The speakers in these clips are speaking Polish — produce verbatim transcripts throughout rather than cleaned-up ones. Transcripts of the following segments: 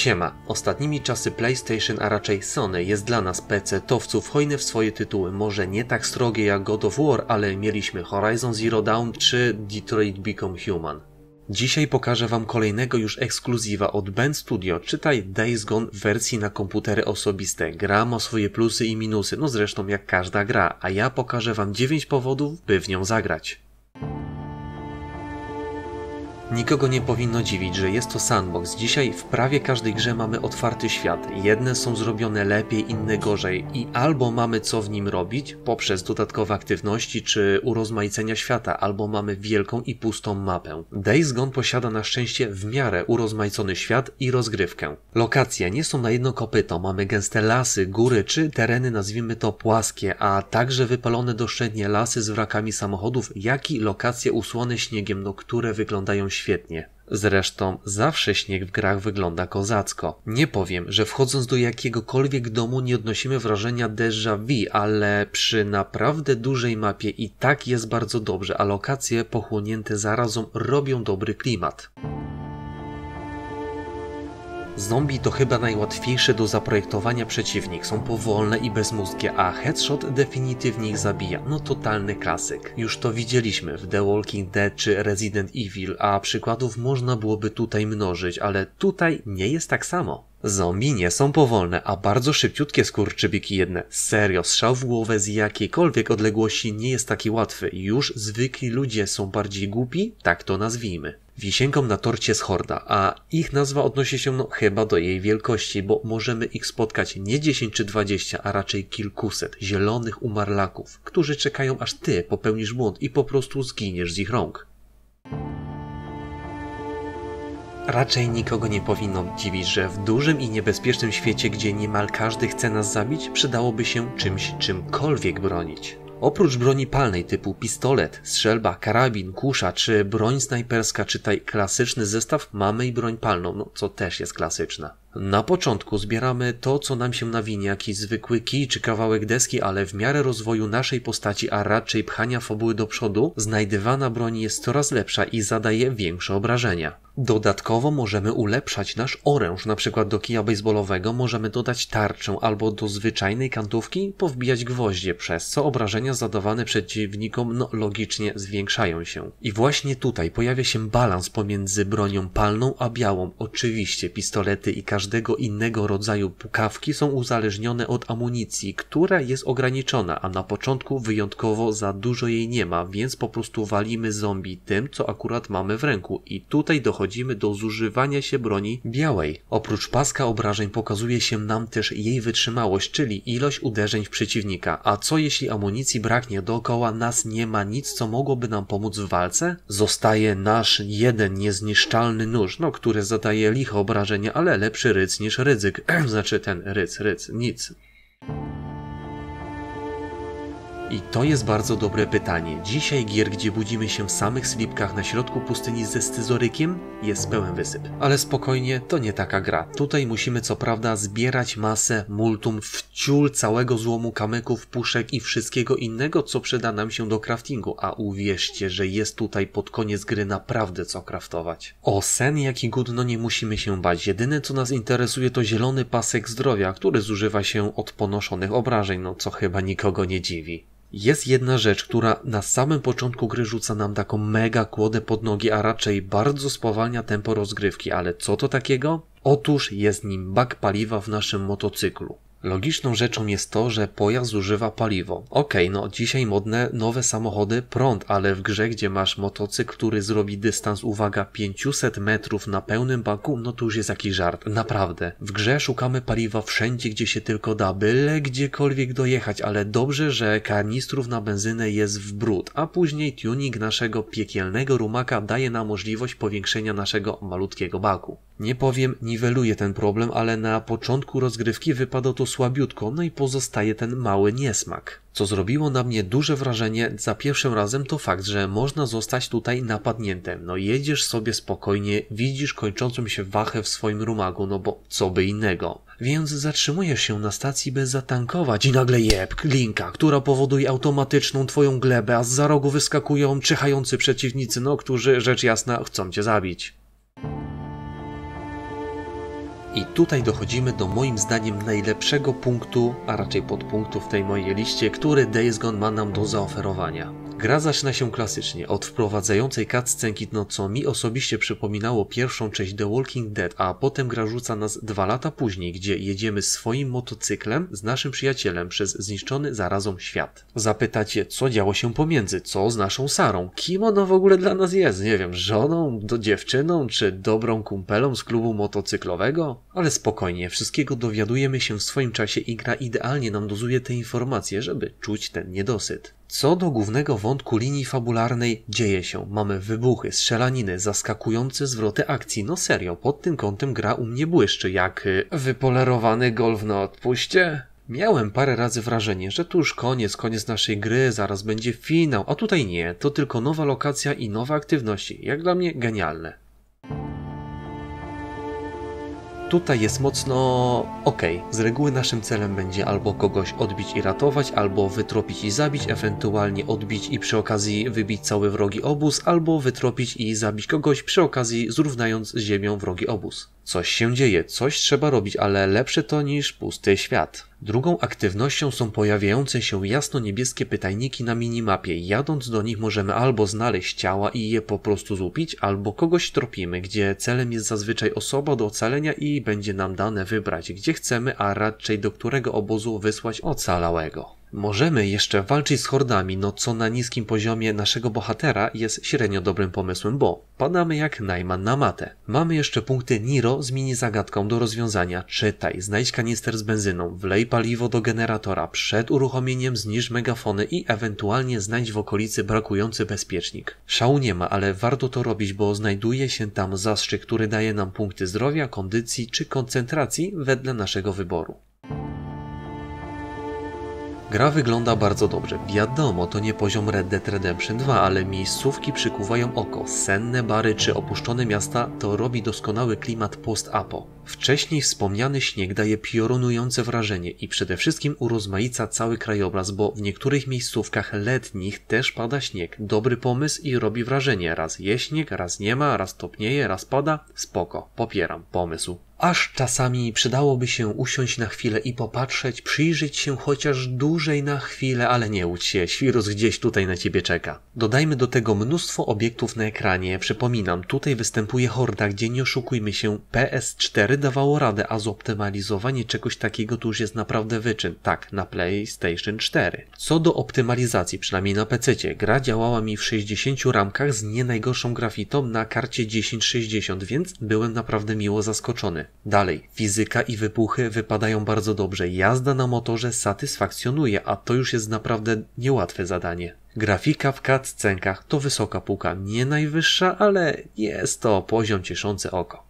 Siema, ostatnimi czasy PlayStation, a raczej Sony jest dla nas pecetowców hojny w swoje tytuły, może nie tak srogie jak God of War, ale mieliśmy Horizon Zero Dawn czy Detroit Become Human. Dzisiaj pokażę wam kolejnego już ekskluzywa od Bend Studio, czytaj Days Gone w wersji na komputery osobiste. Gra ma swoje plusy i minusy, no zresztą jak każda gra, a ja pokażę wam dziewięć powodów, by w nią zagrać. Nikogo nie powinno dziwić, że jest to sandbox. Dzisiaj w prawie każdej grze mamy otwarty świat. Jedne są zrobione lepiej, inne gorzej i albo mamy co w nim robić poprzez dodatkowe aktywności czy urozmaicenia świata, albo mamy wielką i pustą mapę. Days Gone posiada na szczęście w miarę urozmaicony świat i rozgrywkę. Lokacje nie są na jedno kopyto, mamy gęste lasy, góry czy tereny nazwijmy to płaskie, a także wypalone doszczętnie lasy z wrakami samochodów, jak i lokacje usłone śniegiem, no które wyglądają świetnie. Zresztą zawsze śnieg w grach wygląda kozacko. Nie powiem, że wchodząc do jakiegokolwiek domu nie odnosimy wrażenia déjà vu, ale przy naprawdę dużej mapie i tak jest bardzo dobrze, a lokacje pochłonięte zarazą robią dobry klimat. Zombie to chyba najłatwiejszy do zaprojektowania przeciwnik, są powolne i bezmózgie, a headshot definitywnie ich zabija, no totalny klasyk. Już to widzieliśmy w The Walking Dead czy Resident Evil, a przykładów można byłoby tutaj mnożyć, ale tutaj nie jest tak samo. Zombie nie są powolne, a bardzo szybciutkie skurczybyki jedne. Serio, strzał w głowę z jakiejkolwiek odległości nie jest taki łatwy. Już zwykli ludzie są bardziej głupi, tak to nazwijmy. Wisienką na torcie jest horda, a ich nazwa odnosi się no chyba do jej wielkości, bo możemy ich spotkać nie dziesięć czy dwadzieścia, a raczej kilkuset zielonych umarlaków, którzy czekają aż ty popełnisz błąd i po prostu zginiesz z ich rąk. Raczej nikogo nie powinno dziwić, że w dużym i niebezpiecznym świecie, gdzie niemal każdy chce nas zabić, przydałoby się czymś czymkolwiek bronić. Oprócz broni palnej typu pistolet, strzelba, karabin, kusza czy broń snajperska, czytaj klasyczny zestaw, mamy i broń palną, no co też jest klasyczna. Na początku zbieramy to, co nam się nawinie, jakiś zwykły kij czy kawałek deski, ale w miarę rozwoju naszej postaci, a raczej pchania fabuły do przodu, znajdywana broń jest coraz lepsza i zadaje większe obrażenia. Dodatkowo możemy ulepszać nasz oręż, na przykład do kija baseballowego możemy dodać tarczę albo do zwyczajnej kantówki powbijać gwoździe, przez co obrażenia zadawane przeciwnikom no logicznie zwiększają się. I właśnie tutaj pojawia się balans pomiędzy bronią palną a białą. Oczywiście pistolety i każdego innego rodzaju pukawki są uzależnione od amunicji, która jest ograniczona, a na początku wyjątkowo za dużo jej nie ma, więc po prostu walimy zombie tym, co akurat mamy w ręku i tutaj dochodzi Dochodzimy do zużywania się broni białej. Oprócz paska obrażeń pokazuje się nam też jej wytrzymałość, czyli ilość uderzeń w przeciwnika. A co jeśli amunicji braknie, dookoła nas nie ma nic, co mogłoby nam pomóc w walce? Zostaje nasz jeden niezniszczalny nóż, no który zadaje liche obrażenia, ale lepszy ryc niż ryzyk. znaczy ten ryc, ryc, nic. I to jest bardzo dobre pytanie. Dzisiaj gier, gdzie budzimy się w samych slipkach na środku pustyni ze scyzorykiem, jest pełen wysyp. Ale spokojnie, to nie taka gra. Tutaj musimy co prawda zbierać masę, multum, wciół całego złomu, kamyków, puszek i wszystkiego innego, co przyda nam się do craftingu, a uwierzcie, że jest tutaj pod koniec gry naprawdę co craftować. O sen jak i gudno nie musimy się bać. Jedyne co nas interesuje to zielony pasek zdrowia, który zużywa się od ponoszonych obrażeń, no co chyba nikogo nie dziwi. Jest jedna rzecz, która na samym początku gry rzuca nam taką mega kłodę pod nogi, a raczej bardzo spowalnia tempo rozgrywki, ale co to takiego? Otóż jest nim bak paliwa w naszym motocyklu. Logiczną rzeczą jest to, że pojazd zużywa paliwo. Okej, okay, no dzisiaj modne nowe samochody, prąd, ale w grze, gdzie masz motocykl, który zrobi dystans, uwaga, pięćset metrów na pełnym baku, no to już jest jakiś żart, naprawdę. W grze szukamy paliwa wszędzie, gdzie się tylko da, byle gdziekolwiek dojechać, ale dobrze, że kanistrów na benzynę jest w bród, a później tuning naszego piekielnego rumaka daje nam możliwość powiększenia naszego malutkiego baku. Nie powiem, niweluje ten problem, ale na początku rozgrywki wypada to słabiutko, no i pozostaje ten mały niesmak. Co zrobiło na mnie duże wrażenie za pierwszym razem to fakt, że można zostać tutaj napadniętym. No jedziesz sobie spokojnie, widzisz kończącą się wachę w swoim rumagu, no bo co by innego. Więc zatrzymujesz się na stacji, by zatankować i nagle jeb, klinka, która powoduje automatyczną twoją glebę, a zza rogu wyskakują czyhający przeciwnicy, no którzy rzecz jasna chcą cię zabić. I tutaj dochodzimy do moim zdaniem najlepszego punktu, a raczej podpunktu w tej mojej liście, który Days Gone ma nam do zaoferowania. Gra zaczyna się klasycznie, od wprowadzającej cutscenki, no co mi osobiście przypominało pierwszą część The Walking Dead, a potem gra rzuca nas dwa lata później, gdzie jedziemy swoim motocyklem z naszym przyjacielem przez zniszczony zarazą świat. Zapytacie, co działo się pomiędzy, co z naszą Sarą, kim ona w ogóle dla nas jest, nie wiem, żoną, do dziewczyną, czy dobrą kumpelą z klubu motocyklowego? Ale spokojnie, wszystkiego dowiadujemy się w swoim czasie i gra idealnie nam dozuje te informacje, żeby czuć ten niedosyt. Co do głównego wątku linii fabularnej, dzieje się. Mamy wybuchy, strzelaniny, zaskakujące zwroty akcji. No serio, pod tym kątem gra u mnie błyszczy, jak y, wypolerowany golf na odpuście. Miałem parę razy wrażenie, że tu już koniec, koniec naszej gry, zaraz będzie finał, a tutaj nie, to tylko nowa lokacja i nowe aktywności. Jak dla mnie genialne. Tutaj jest mocno okej. Okay. Z reguły naszym celem będzie albo kogoś odbić i ratować, albo wytropić i zabić, ewentualnie odbić i przy okazji wybić cały wrogi obóz, albo wytropić i zabić kogoś przy okazji zrównając z ziemią wrogi obóz. Coś się dzieje, coś trzeba robić, ale lepsze to niż pusty świat. Drugą aktywnością są pojawiające się jasno-niebieskie pytajniki na minimapie. Jadąc do nich możemy albo znaleźć ciała i je po prostu złupić, albo kogoś tropimy, gdzie celem jest zazwyczaj osoba do ocalenia i będzie nam dane wybrać, gdzie chcemy, a raczej do którego obozu wysłać ocalałego. Możemy jeszcze walczyć z hordami, no co na niskim poziomie naszego bohatera jest średnio dobrym pomysłem, bo padamy jak Najman na matę. Mamy jeszcze punkty Niro z mini zagadką do rozwiązania. Czytaj, znajdź kanister z benzyną, wlej paliwo do generatora, przed uruchomieniem zniszcz megafony i ewentualnie znajdź w okolicy brakujący bezpiecznik. Szału nie ma, ale warto to robić, bo znajduje się tam zastrzyk, który daje nam punkty zdrowia, kondycji czy koncentracji wedle naszego wyboru. Gra wygląda bardzo dobrze. Wiadomo, to nie poziom Red Dead Redemption dwa, ale miejscówki przykuwają oko. Senne bary czy opuszczone miasta to robi doskonały klimat post-apo. Wcześniej wspomniany śnieg daje piorunujące wrażenie i przede wszystkim urozmaica cały krajobraz, bo w niektórych miejscówkach letnich też pada śnieg. Dobry pomysł i robi wrażenie. Raz jest śnieg, raz nie ma, raz topnieje, raz pada. Spoko, popieram pomysł. Aż czasami przydałoby się usiąść na chwilę i popatrzeć, przyjrzeć się chociaż dłużej na chwilę, ale nie łudź się, świrus gdzieś tutaj na ciebie czeka. Dodajmy do tego mnóstwo obiektów na ekranie. Przypominam, tutaj występuje horda, gdzie nie oszukujmy się, P S cztery dawało radę, a zoptymalizowanie czegoś takiego to już jest naprawdę wyczyn. Tak, na PlayStation cztery. Co do optymalizacji, przynajmniej na pececie, gra działała mi w sześćdziesięciu ramkach z nie najgorszą grafitą na karcie tysiąc sześćdziesiąt, więc byłem naprawdę miło zaskoczony. Dalej, fizyka i wybuchy wypadają bardzo dobrze. Jazda na motorze satysfakcjonuje, a to już jest naprawdę niełatwe zadanie. Grafika w cutscenkach to wysoka półka, nie najwyższa, ale jest to poziom cieszący oko.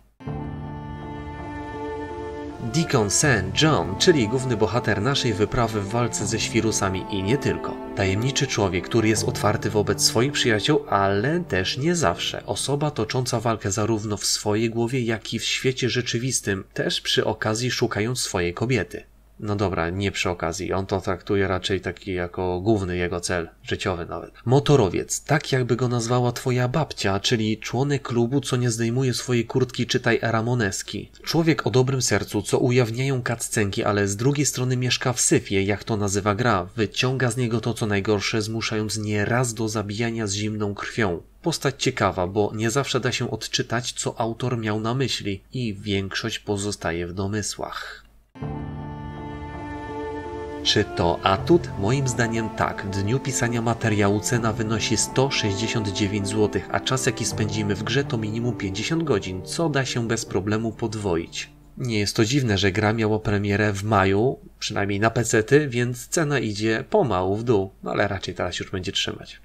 Deacon Saint John, czyli główny bohater naszej wyprawy w walce ze świrusami i nie tylko. Tajemniczy człowiek, który jest otwarty wobec swoich przyjaciół, ale też nie zawsze. Osoba tocząca walkę zarówno w swojej głowie, jak i w świecie rzeczywistym, też przy okazji szukając swojej kobiety. No dobra, nie przy okazji, on to traktuje raczej taki jako główny jego cel, życiowy nawet. Motorowiec, tak jakby go nazwała twoja babcia, czyli członek klubu, co nie zdejmuje swojej kurtki, czytaj Ramoneski. Człowiek o dobrym sercu, co ujawniają cutscenki, ale z drugiej strony mieszka w syfie, jak to nazywa gra. Wyciąga z niego to co najgorsze, zmuszając nieraz do zabijania z zimną krwią. Postać ciekawa, bo nie zawsze da się odczytać, co autor miał na myśli i większość pozostaje w domysłach. Czy to atut? Moim zdaniem tak. W dniu pisania materiału cena wynosi sto sześćdziesiąt dziewięć złotych, a czas jaki spędzimy w grze to minimum pięćdziesiąt godzin, co da się bez problemu podwoić. Nie jest to dziwne, że gra miała premierę w maju, przynajmniej na pecety, więc cena idzie pomału w dół, ale raczej teraz już będzie trzymać.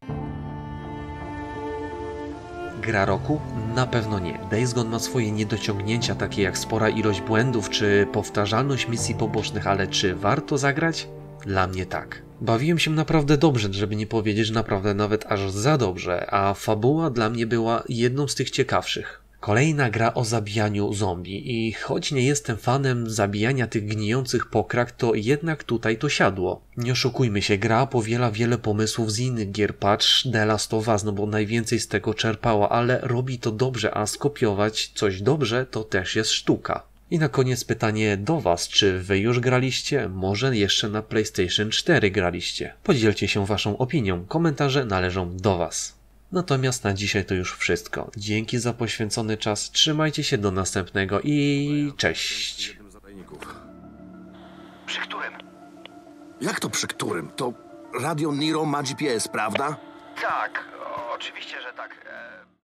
Gra roku? Na pewno nie. Days Gone ma swoje niedociągnięcia, takie jak spora ilość błędów czy powtarzalność misji pobocznych, ale czy warto zagrać? Dla mnie tak. Bawiłem się naprawdę dobrze, żeby nie powiedzieć naprawdę nawet aż za dobrze, a fabuła dla mnie była jedną z tych ciekawszych. Kolejna gra o zabijaniu zombie i choć nie jestem fanem zabijania tych gnijących pokrak, to jednak tutaj to siadło. Nie oszukujmy się, gra powiela wiele pomysłów z innych gier, patrz The Last of Us, no bo najwięcej z tego czerpała, ale robi to dobrze, a skopiować coś dobrze to też jest sztuka. I na koniec pytanie do Was, czy Wy już graliście? Może jeszcze na PlayStation cztery graliście? Podzielcie się Waszą opinią, komentarze należą do Was. Natomiast na dzisiaj to już wszystko. Dzięki za poświęcony czas, trzymajcie się do następnego i cześć. Przy którym? Jak to przy którym? To Radio Nero ma G P S, prawda? Tak, o, oczywiście, że tak. E,